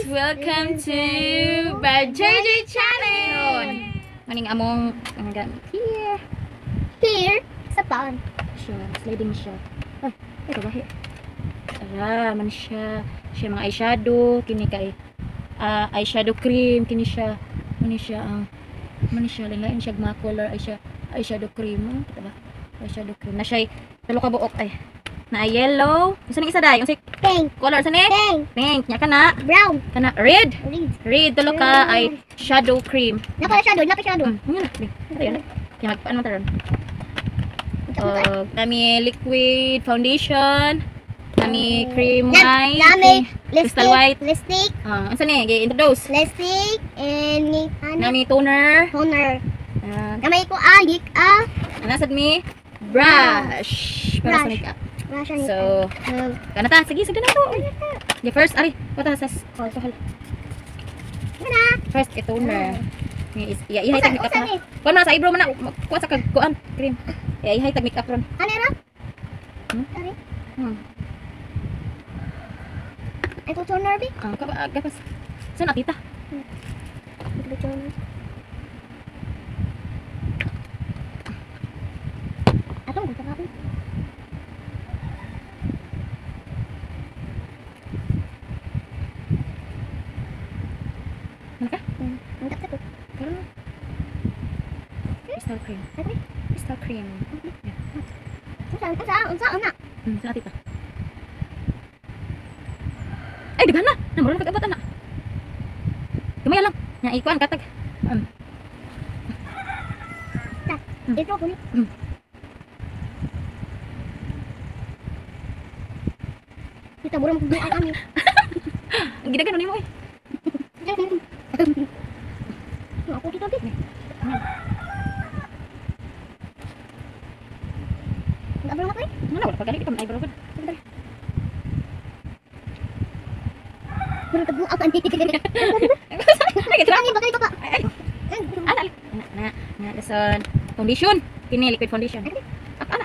welcome to JJ Channel. Maning among here. Here sa pan. Siya, sliding siya. Ay, ito ba? Man siya. Siya mga eyeshadow, kini kay eyeshadow cream, kini siya. Mani siya lain siya mga color eyeshadow cream. Kita ba? Eyeshadow cream. Na siya tulo ka buok ay. Na yellow. Isa ni isa day, yung Pink. color sa ni? Pink. Nya kana? Brown. Kana red. Red. Red tulo ka ay shadow cream. Napa shadow. Yun na. Kaya magpaan mo taron. Kami liquid foundation. Kami cream white. Nami crystal white. lipstick. Asa ni? Introduce. Lipstick and Nami toner. toner. Namay ko alik Nasad mi brush. Para sa makeup. So, kanata, sige na to. The first, ari, pata sa alcohol. First, toner. Ihay tag makeup na. Kuan na sa eyebrow man na, kuan sa kuan cream. Ihay tag makeup ron. Ano ra? Ari. Ito toner bi? Gapas. Saan tita? Ito toner. Atong ko pa. Crystal cream. Crystal cream. Unsa ana? Saan tita? Ay, daghan na. Namuro na pag-abot na. Gamay lang. Nya ikuan katag. Ito ko ni. Kita burang ko ang ami. Ang gidagan ni mo eh. Ako kita bi. Nabro na ko eh. Wala pag kita man eyebrow kan. Burang tabu ako anti. Ay, kita. Ani bagay pa. Na lesson foundation. Kini liquid foundation. Ana.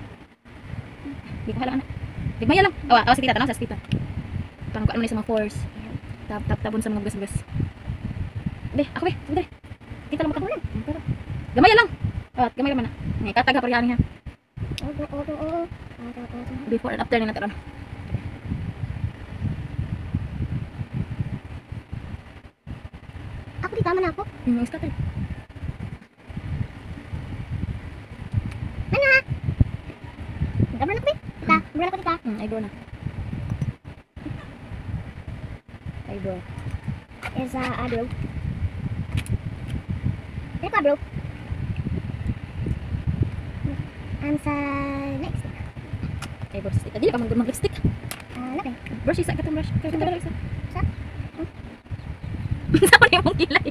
Di ko hala ana. Digmaya lang. Awas kita tanong sa stita. Pangkuan mo ni sa mga pores. Tabon sa mga gas-gas. Be, ako be. Sige. Kita lang makabulan. Gamay lang. Gamay man na. Ni kataga parihani ha. Before and after ni nataron. Ako di tama na ako. Scatter. Mana? Nabro na ko bi. Mura ko dita. Eyebrow na. Eyebrow. Is eyebrow. Ito bro. And sa next. Eyebrow stick. Dili ka mag lipstick. Nake. Brush isa katong brush. Katong brush isa. Sa? Sa man yung kilay.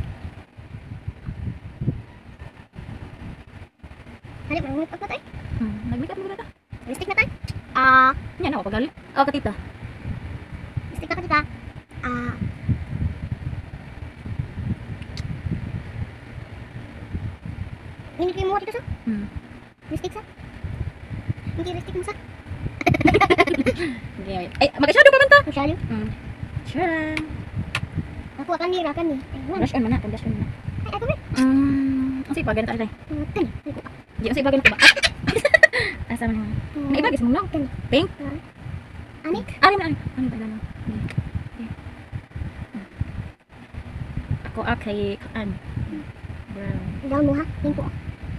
Hari mo ngut ako tay. Nag-makeup mo na ta. Lipstick na tay. Nya na ako pagali. Katita. Lipstick na kita. Ini kayak mau dito sa? Lipstick sa? Hindi lipstick mo sa? Okay. Ay, mag-shadow pa man ta. Masyado. Sure. Ako akan ni. Brush on man na, brush on man. Ay, ako ba? Ang say bagan ta tay. Kan. Di ang say bagan ko ba? Asa man mo? Na ibagis mo lang. Pink. Ani? Ani ba lang? Ako kay brown. Brown mo ha? Pink po.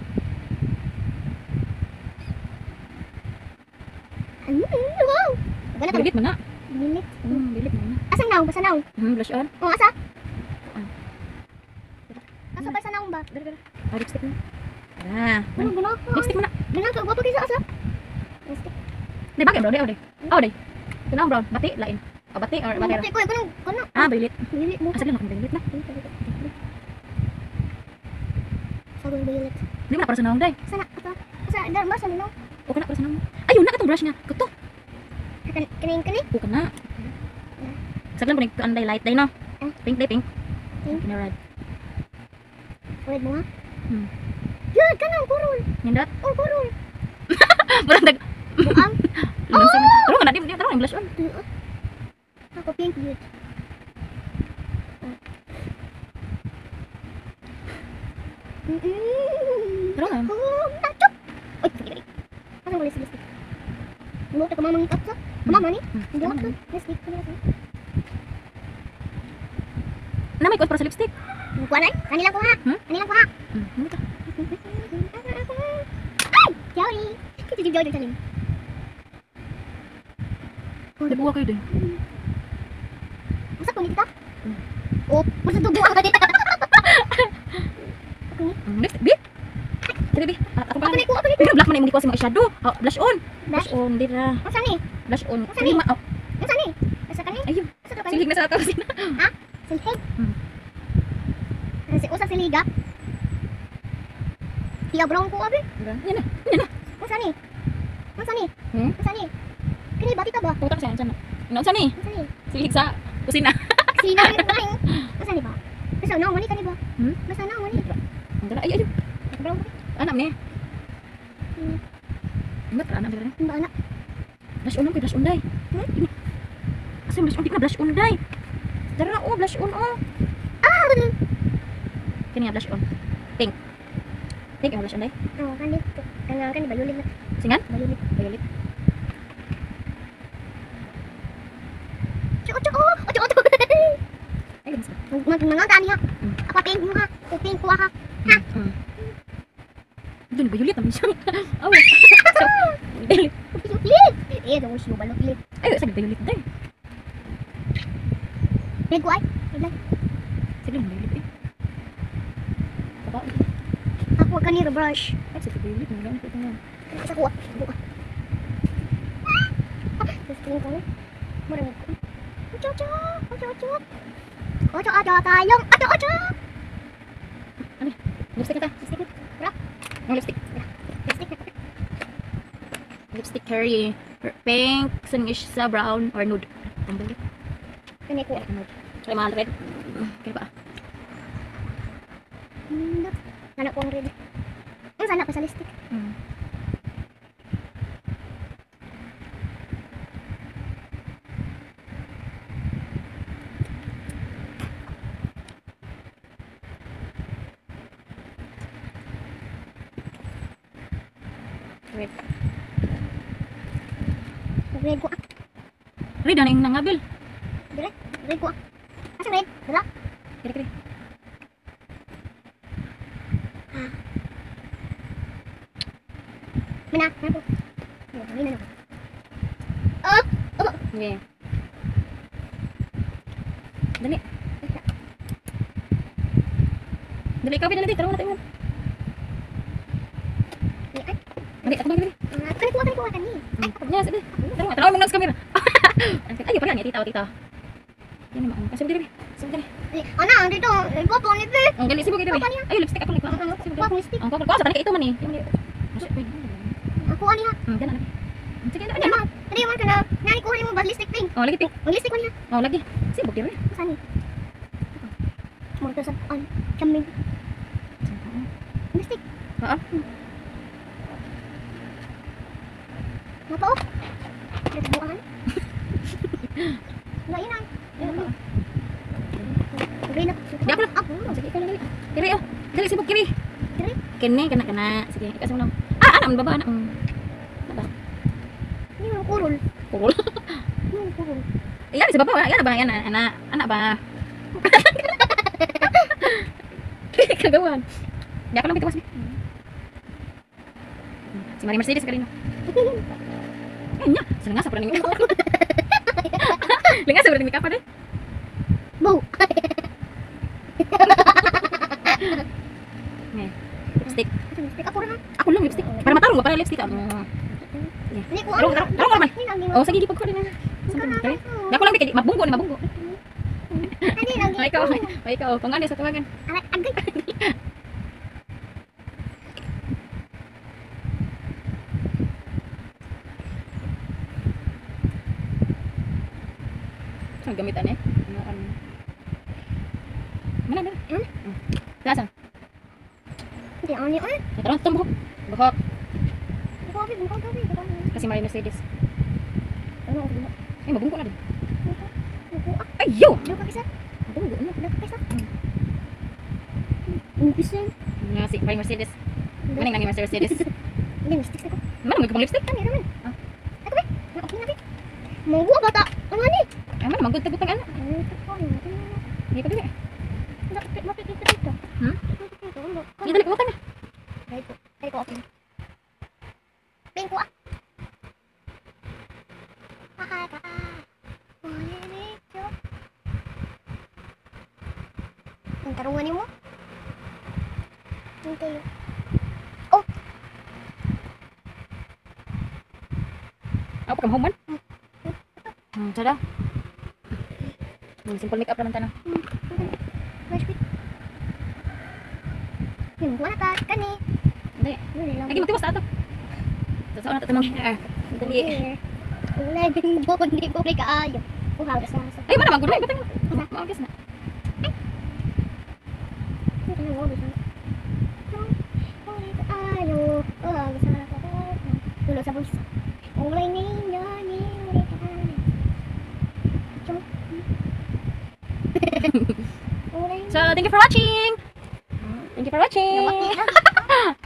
Wow! Gana ka? Bilit mo na. Bilit. Bilit mo na. Asang naong? Basa naong? Blush on. Asa? Asa pa sa naong ba? Lipstick mo. Ano gana ko? Lipstick mo na. Gana ka? Gwapo kayo sa asa? Lipstick. Di bagay brown, day. Tunang brown, bati lain. Bati or bati. Bati ko, gana. Bilit. Bilit mo. Asa lang ako bilit na. Sagol bilit. Di mo na para sa naong day. Sana? Asa? Dar ba sa naong? O kana para sa naong. Ayun na katong brush niya. Kato. Kani? O kana. Saglan ko ni anday light day no. Pink day pink. Pink. Kina red. Red mo ha? Yun, kanang kurul. Nindot. Oh, kurul. Parang dag. Buang. Pero kana di blush on. Ako pink yun. Pero nga. Oh, nacho. Oy, sige balik. Pasang mo lipstick. Mo ta kamamang ikap sa. Kamama ni. Hindi mo to. Lipstick ko na. Na may para sa lipstick. Kuanan? Kanila ko ha. Hmm? Kanila ko ha. Ano ta? Ay! Sorry. Kita juga ada saling. Nabuha kayo din. Masa ko ni kita? Oh, masa tu buang tadi. Lipstick, bi? Tiri, bi. Ako pa. Ako ni ko, ako ni ko. Pero black man yung mga eyeshadow. Oh, blush on. Blush? Blush on, dira. Masa ni? Blush on. Saan ni? Lima. Oh, Masa ni? Masa kani? ayun. Masa kani? Silig na sa ato kasi. Ha? Silhig? Kasi usa siliga. Tiga brown ko abi. Yan na. Yan na. Masa ni? Masa ni? Hmm? Masa ni? Kini ba kita ba? Putak siya. Diyan na. Inaon siya ni. Masa ni? Silig sa kusina. Sino ni ko? Masa ni ba? Masa na mo ni kani ba? Hmm? Masa na mo ni? Ang dala. Ay, ayun. Tiga brown ko. Anak ni. Ingat ka, anak dira. Mbak anak. Blush on, blush on day. Ini. Asa blush on, di na blush on day. Dara oh, blush on oh. Ah, betul. Kini nga blush on. Pink. Pink ang blush on day. Oh, kan ni. Kan ni bayulit na. Singan? Bayulit. Violet. Cuk cuk. Oh, cuk cuk. Ay, ganas ka. Mangangka niya. Apa pink mo ha? Pink ko ha. Ha? Doon, violet naman siya. Oh. Violet. Pilit. Eh, dong siyo balot pilit. Ay, sige violet day. Red ko ay. Red lang. Sige lang, violet eh. Papa. Ako kan ni brush. Ay, sige violet. Ngayon ko ito nga. Sa kuha. Buka. Terus tingin ko. Murang ko. Ocho ocho. Ocho ocho. Ocho ocho tayong. Ocho ocho. Lipstick na ta. Lipstick. Ang lipstick. Lipstick. Lipstick curry. Pink, sungish sa brown or nude. Tanggal din. Kani ko. Nude. Try mahal red. Kaya ba? Anak ko ang red. Ang sana pa sa lipstick. Red. Red ko. Red, ano yung nangabil? Dire. Red ko. Asa red? Dala. Kiri, kiri. Mana? Mana ko? Ini na. Oh. Oh. Okay. Dali. Dali, ikaw dali. Tara mo natin. Dali, ako dali. Kani ko kani. Ya, sige. Tara mo, tara mo sa camera. Ay, pa yan, tita. Yan naman. Kasi dali. Sige dali. Ana, dito. Ego po ni be. Ang gali sibuk dali. Ay, lipstick ako like. Ako lipstick. Ang kokol ko sa kanika ito man eh. Ako ani ha. Dali. Sige, Ano mo? Dali mo kana. Nani ko mo ba lipstick pink? oh, lagi pink. Ang lipstick ko niya. Oh, lagi. Sibuk dali. Saan ni? Mo to sa an. Kaming lipstick. Oo. Napa oh. Dito bukan. Ngayon ay. Green up. Di ako lang. Ako. Sige, ikaw lang dali. Kiri oh. Dali sibuk kiri. Kiri? Kene kana. Sige, ikaw sa lang. Ah, anak baba anak. Ini yung kurul. Pukul. Yung kurul. Yan sa baba, yan ba yan anak ba? Kagawan. Di ako lang bitawas. Si Marie Mercedes kanino. Kanya, sila nga sa pranning makeup. Linga sa pranning makeup deh. Bau. Nih, lipstick. Lipstick ako rin ha. Aku lang lipstick. Para matarong ba para lipstick ah. Ini ko Tarong, tarong, tarong man. Ini lagi. Oh, sige gipag ko din. Kali. Di ako lang bigay mabunggo ni mabunggo. Ini lagi. Ay ikaw, pangani sa tawagan. Agay. Saan gamitan eh? Mana mana? Lasan. Hindi ani ay. Tarong tumbok. Buhok. Buka. Kasi Marie Mercedes. Ano? Ay, mabunggo na din. Buka. Ayo! Buka kisa. Mabunggo na. Buka kisa. Umpisa. Nga si May Mercedes. Maning nang Mercedes. Hindi, lipstick ko. Mana mo lipstick? Kami naman. Ako ba? Okay na ba? Mangguwa bata. Ang ani? Ay man magud tabutang ana. Ano ito ko? Di pa dili. Makikita dito. Hmm? Makikita dito. Di dali butang na. Ay ko okay. Pingko ah. Makaka. Ang tarungan niyo mo? Hintay. Oh! Ako kam human. Tada. Simple makeup naman tanong. Flash quick. Yung buwan na ka, kani. Hindi. Lagi mo tiwas ato. Sa na tatamang. Dali. Ulay, bimbo, hindi ko play kaayo. Uhaw, sa sa. Ay mana magud butang. Maagis na. Ito na mo, bisa. Ulay kaayo. Uhaw, sa sa. Tulo sa bulsa. Ulay ninyo, ni ulay kaayo. Chum. Ulay. So, thank you for watching. Thank you for watching. Nawak niya.